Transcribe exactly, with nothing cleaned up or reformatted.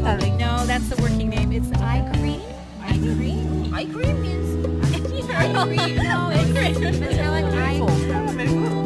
darling. No, that's the working name. It's eye cream. Eye cream? Eye cream means Eye cream. No, it's metallic eye. Oh, very good.